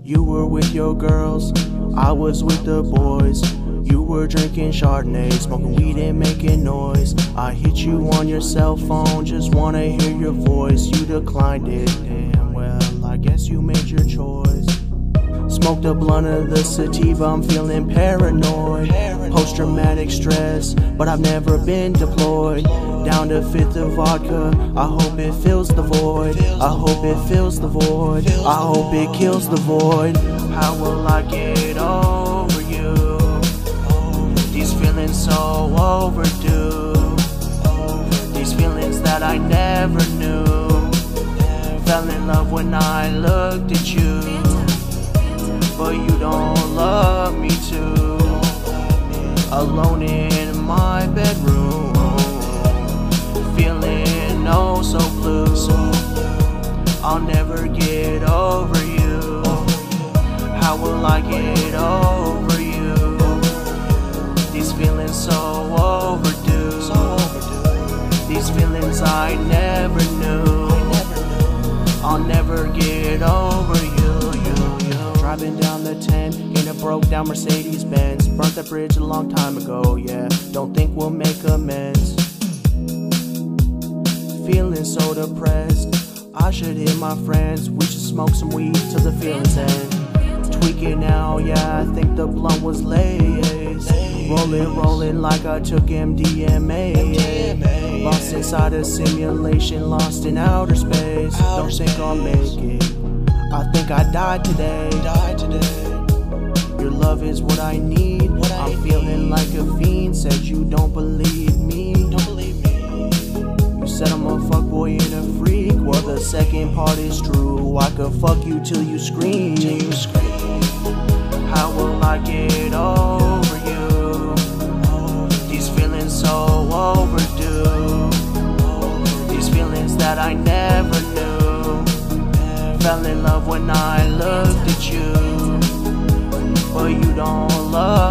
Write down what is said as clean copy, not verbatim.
You were with your girls, I was with the boys. You were drinking Chardonnay, smoking weed and making noise. I hit you on your cell phone, just wanna hear your voice. You declined it, damn well, I guess you made your choice. Smoked a blunt of the sativa, I'm feeling paranoid. Post-traumatic stress, but I've never been deployed. Down to fifth of vodka, I hope it fills the void. I hope it fills the void. I hope it kills the void. How will I get over you? These feelings so overdue. These feelings that I never knew. Fell in love when I looked at you, but you don't love me too. Alone in my bedroom, feeling oh so blue. I'll never get over you. How will I get over you? These feelings so overdue. These feelings I never knew. I'll never get over you. Driving down the 10 in a broke down Mercedes Benz. Burnt that bridge a long time ago, yeah. Don't think we'll make amends. Feeling so depressed, I should hit my friends. We should smoke some weed till the feelings end. Tweaking now, yeah, I think the blunt was lace. Rolling like I took MDMA. Lost inside a simulation, lost in outer space. Don't think I'll make it, I think I died today. Your love is what I need. I'm feeling like a fiend. Said you don't believe me. You said I'm a fuckboy and a freak. Well, the second part is true. I could fuck you till you scream. How will I get over you? These feelings so overdue. These feelings that I never knew. Fell in love when I looked at you, but you don't love